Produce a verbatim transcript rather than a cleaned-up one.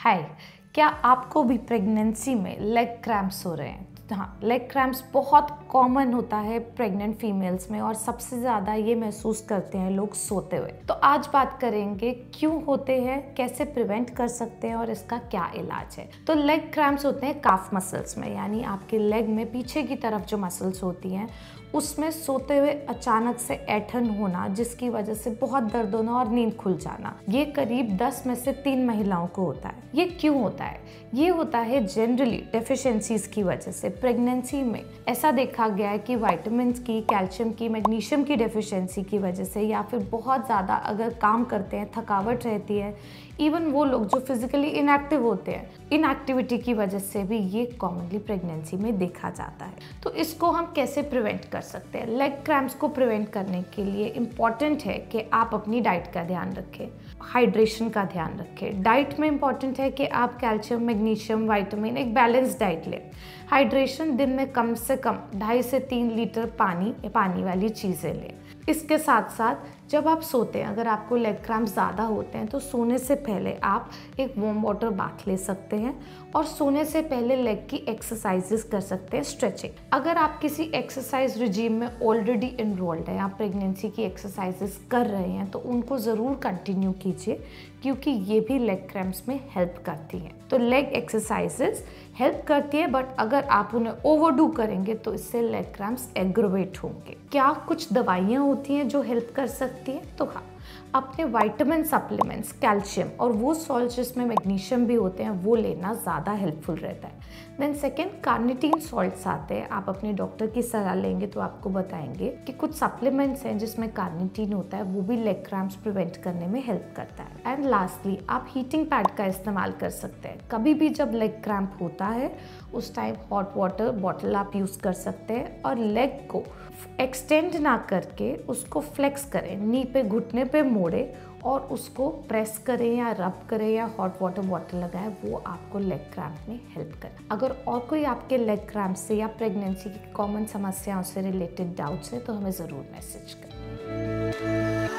हाय, क्या आपको भी प्रेगनेंसी में लेग क्रैम्प्स हो रहे हैं? हाँ, लेग क्रैम्प्स बहुत कॉमन होता है प्रेग्नेंट फीमेल्स में और सबसे ज़्यादा ये महसूस करते हैं लोग सोते हुए। तो आज बात करेंगे क्यों होते हैं, कैसे प्रिवेंट कर सकते हैं और इसका क्या इलाज है। तो लेग क्रैम्प्स होते हैं काफ मसल्स में, यानी आपके लेग में पीछे की तरफ जो मसल्स होती हैं उसमें सोते हुए अचानक से ऐंठन होना, जिसकी वजह से बहुत दर्द होना और नींद खुल जाना। ये करीब दस में से तीन महिलाओं को होता है। ये क्यों होता है? ये होता है जनरली डेफिशिएंसीज की वजह से। प्रेगनेंसी में ऐसा देखा गया है कि विटामिन की, कैल्शियम की, मैग्नीशियम की डेफिशिएंसी की वजह से, या फिर बहुत ज़्यादा अगर काम करते हैं, थकावट रहती है, इवन वो लोग जो फिजिकली इनएक्टिव होते हैं, इनएक्टिविटी की वजह से भी ये कॉमनली प्रेगनेंसी में देखा जाता है। तो इसको हम कैसे प्रिवेंट कर सकते हैं? लेग क्रैम्प्स को प्रिवेंट करने के लिए इम्पॉर्टेंट है कि आप अपनी डाइट का ध्यान रखें, हाइड्रेशन का ध्यान रखें। डाइट में इम्पॉर्टेंट है कि आप कैल्शियम, मैग्नीशियम, विटामिन, एक बैलेंस डाइट लें। हाइड्रेशन, दिन में कम से कम ढाई से तीन लीटर पानी पानी वाली चीज़ें लें। इसके साथ साथ जब आप सोते हैं, अगर आपको लेग क्रैम्प ज़्यादा होते हैं तो सोने से पहले आप एक वार्म वाटर बाथ ले सकते हैं और सोने से पहले लेग की एक्सरसाइजेस कर सकते हैं, स्ट्रेचिंग। अगर आप किसी एक्सरसाइज रिजीम में ऑलरेडी इनरोल्ड हैं, आप प्रेगनेंसी की एक्सरसाइजेस कर रहे हैं, तो उनको ज़रूर कंटिन्यू कीजिए, क्योंकि ये भी लेग क्रैम्प्स में हेल्प करती हैं। तो लेग एक्सरसाइजेस हेल्प करती है, बट अगर आप उन्हें ओवरडू करेंगे तो इससे लेग क्रैम्प्स एग्रवेट होंगे। क्या कुछ दवाइयाँ होती हैं जो हेल्प कर सकती हैं? तो हाँ, अपने विटामिन सप्लीमेंट्स, कैल्शियम और वो सॉल्ट जिसमें मैग्नीशियम भी होते हैं, वो लेना ज़्यादा हेल्पफुल रहता है। देन सेकेंड, कार्निटीन सॉल्ट्स आते हैं। आप अपने डॉक्टर की सलाह लेंगे तो आपको बताएंगे कि कुछ सप्लीमेंट्स हैं जिसमें कार्निटीन होता है, वो भी लेग क्रैम्प्स प्रिवेंट करने में हेल्प करता है। एंड लास्टली, आप हीटिंग पैड का इस्तेमाल कर सकते हैं। कभी भी जब लेग क्रैम्प होता है उस टाइम हॉट वाटर बॉटल आप यूज़ कर सकते हैं और लेग को एक्सटेंड ना करके उसको फ्लेक्स करें, नी पे, घुटने पे मोड़े और उसको प्रेस करें या रब करें या हॉट वाटर बॉटल लगाएं, वो आपको लेग क्रैम्प में हेल्प करे। अगर और कोई आपके लेग क्रैम्प से या प्रेगनेंसी की कॉमन समस्याओं से रिलेटेड डाउट्स है तो हमें ज़रूर मैसेज करें।